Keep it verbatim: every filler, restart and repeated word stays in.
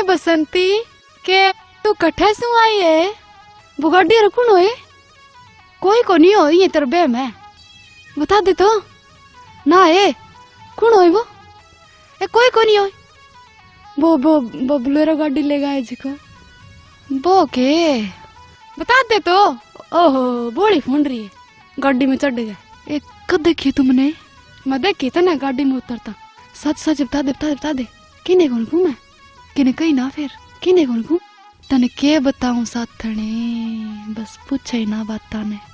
बसंती के तू कठे सु आई है? वो गाड़ी रखून होए कोई को नहीं हो ये तेरे बे में बता दे तो ना है कौन होए वो ए कोई को नहीं हो वो वो वो बोलेरो गाड़ी ले गए जिको वो के बता दे तो ओहो बोली फोन रही है गाड़ी में चढ़ गए एक कब देखी तुमने मैं देखी था ना गाड़ी में उतरता सच सच बता दे बता दे बता दे किने कौन घूमे किने कहीं ना फिर किने कौन घूम तने के बताऊं साथने बस पूछे ना बात ने